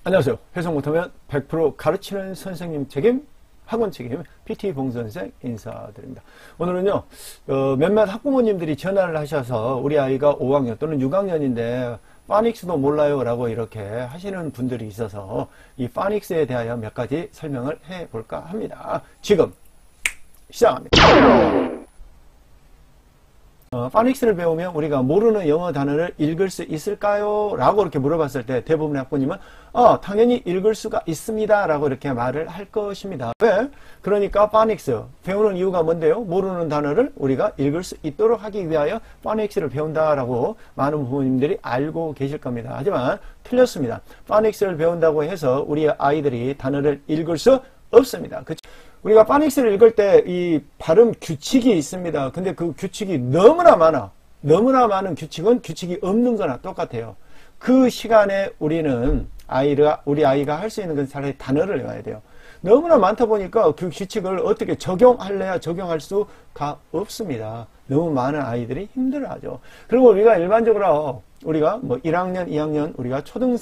안녕하세요. 해석 못하면 100% 가르치는 선생님 책임, 학원 책임, PT 봉선생 인사드립니다. 오늘은요, 몇몇 학부모님들이 전화를 하셔서 우리 아이가 5학년 또는 6학년인데 파닉스도 몰라요 라고 이렇게 하시는 분들이 있어서 이 파닉스에 대하여 몇 가지 설명을 해볼까 합니다. 지금 시작합니다. 파닉스를 배우면 우리가 모르는 영어 단어를 읽을 수 있을까요? 라고 이렇게 물어봤을 때 대부분의 학부모님은 당연히 읽을 수가 있습니다 라고 이렇게 말을 할 것입니다. 왜? 그러니까 파닉스 배우는 이유가 뭔데요? 모르는 단어를 우리가 읽을 수 있도록 하기 위하여 파닉스를 배운다라고 많은 부모님들이 알고 계실 겁니다. 하지만 틀렸습니다. 파닉스를 배운다고 해서 우리 아이들이 단어를 읽을 수 없습니다. 그쵸? 우리가 파닉스를 읽을 때 이 발음 규칙이 있습니다. 근데 그 규칙이 너무나 많아. 너무나 많은 규칙은 규칙이 없는 거나 똑같아요. 그 시간에 우리는 우리 아이가 할 수 있는 건 차라리 단어를 외워야 돼요. 너무나 많다 보니까 그 규칙을 어떻게 적용할래야 적용할 수가 없습니다. 너무 많은 아이들이 힘들어하죠. 그리고 우리가 일반적으로 우리가 뭐 1학년, 2학년, 우리가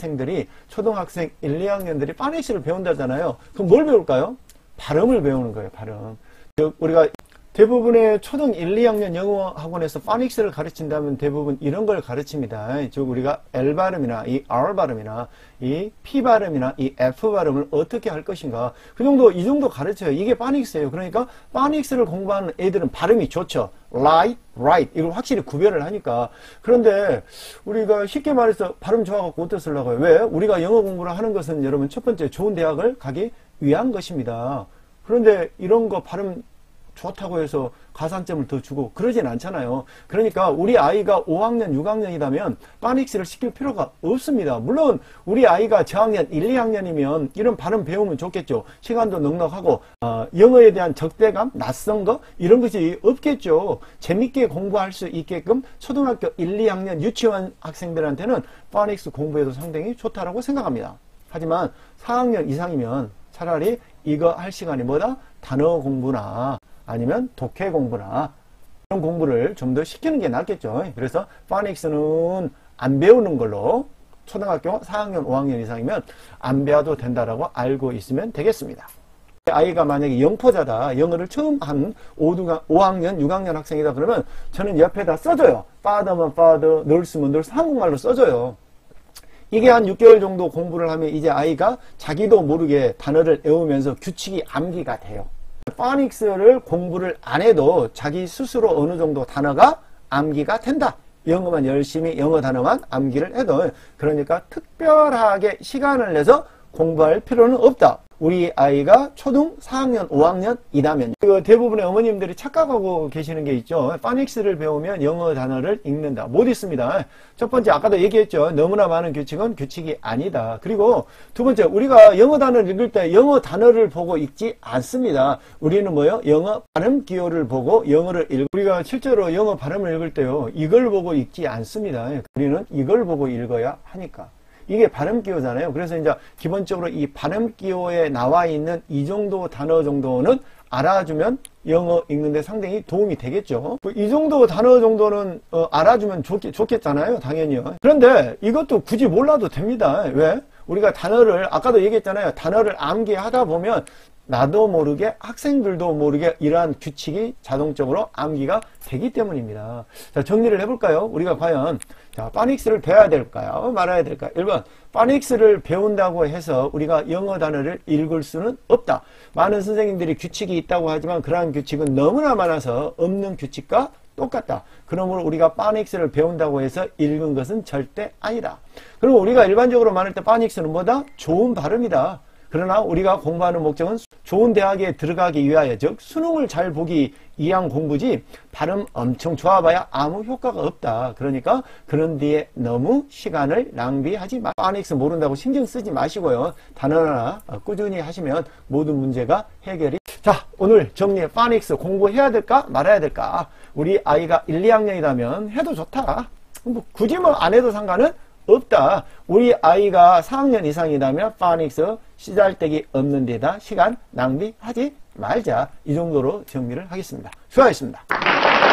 초등학생 1, 2학년들이 파닉스를 배운다잖아요. 그럼 뭘 배울까요? 발음을 배우는 거예요, 발음. 우리가 대부분의 초등 1, 2학년 영어 학원에서 파닉스를 가르친다면 대부분 이런 걸 가르칩니다. 즉, 우리가 L 발음이나 이 R 발음이나 이 P 발음이나 이 F 발음을 어떻게 할 것인가. 이 정도 가르쳐요. 이게 파닉스예요. 그러니까 파닉스를 공부하는 애들은 발음이 좋죠. Right, right. 이걸 확실히 구별을 하니까. 그런데 우리가 쉽게 말해서 발음 좋아갖고 어떻게 쓰려고요? 왜? 우리가 영어 공부를 하는 것은 여러분 첫 번째 좋은 대학을 가기 위한 것입니다. 그런데 이런 거 발음 좋다고 해서 가산점을 더 주고 그러진 않잖아요. 그러니까 우리 아이가 5학년, 6학년이라면 파닉스를 시킬 필요가 없습니다. 물론 우리 아이가 저학년 1, 2학년이면 이런 발음 배우면 좋겠죠. 시간도 넉넉하고 영어에 대한 적대감, 낯선 거 이런 것이 없겠죠. 재밌게 공부할 수 있게끔 초등학교 1, 2학년 유치원 학생들한테는 파닉스 공부해도 상당히 좋다라고 생각합니다. 하지만 4학년 이상이면 차라리 이거 할 시간이 뭐다? 단어 공부나 아니면 독해 공부나 이런 공부를 좀 더 시키는 게 낫겠죠. 그래서 파닉스는 안 배우는 걸로 초등학교 4학년, 5학년 이상이면 안 배워도 된다라고 알고 있으면 되겠습니다. 아이가 만약에 영포자다, 영어를 처음 한 5학년, 6학년 학생이다 그러면 저는 옆에다 써줘요. father면 father, nurse면 nurse, 한국말로 써줘요. 이게 한 6개월 정도 공부를 하면 이제 아이가 자기도 모르게 단어를 외우면서 규칙이 암기가 돼요. 파닉스를 공부를 안 해도 자기 스스로 어느 정도 단어가 암기가 된다. 영어만 열심히 영어 단어만 암기를 해도. 그러니까 특별하게 시간을 내서 공부할 필요는 없다. 우리 아이가 초등 4학년, 5학년이라면 대부분의 어머님들이 착각하고 계시는 게 있죠. 파닉스를 배우면 영어 단어를 읽는다. 못 읽습니다. 첫 번째 아까도 얘기했죠. 너무나 많은 규칙은 규칙이 아니다. 그리고 두 번째 우리가 영어 단어를 읽을 때 영어 단어를 보고 읽지 않습니다. 우리는 뭐요? 영어 발음 기호를 보고 영어를 우리가 실제로 영어 발음을 읽을 때요. 이걸 보고 읽지 않습니다. 우리는 이걸 보고 읽어야 하니까. 이게 발음 기호잖아요. 그래서 이제 기본적으로 이 발음 기호에 나와 있는 이 정도 단어 정도는 알아주면 영어 읽는데 상당히 도움이 되겠죠. 이 정도 단어 정도는 알아주면 좋겠잖아요. 당연히요. 그런데 이것도 굳이 몰라도 됩니다. 왜? 우리가 단어를 아까도 얘기했잖아요. 단어를 암기하다 보면 나도 모르게 학생들도 모르게 이러한 규칙이 자동적으로 암기가 되기 때문입니다. 자, 정리를 해볼까요? 우리가 과연 파닉스를 배워야 될까요? 말아야 될까요? 1번 파닉스를 배운다고 해서 우리가 영어 단어를 읽을 수는 없다. 많은 선생님들이 규칙이 있다고 하지만 그러한 규칙은 너무나 많아서 없는 규칙과 똑같다. 그러므로 우리가 파닉스를 배운다고 해서 읽은 것은 절대 아니다. 그리고 우리가 일반적으로 말할 때 파닉스는 뭐다? 좋은 발음이다. 그러나 우리가 공부하는 목적은 좋은 대학에 들어가기 위하여, 즉 수능을 잘 보기 위한 공부지 발음 엄청 좋아봐야 아무 효과가 없다. 그러니까 그런 뒤에 너무 시간을 낭비하지 마. 파닉스 모른다고 신경 쓰지 마시고요. 단어나 꾸준히 하시면 모든 문제가 해결이. 자, 오늘 정리해. 파닉스 공부해야 될까 말아야 될까? 우리 아이가 1, 2학년이라면 해도 좋다. 굳이 안 해도 상관은 없다. 우리 아이가 4학년 이상이라면 파닉스 쓰잘데기 없는 데다 시간 낭비하지 말자. 이 정도로 정리를 하겠습니다. 수고하셨습니다.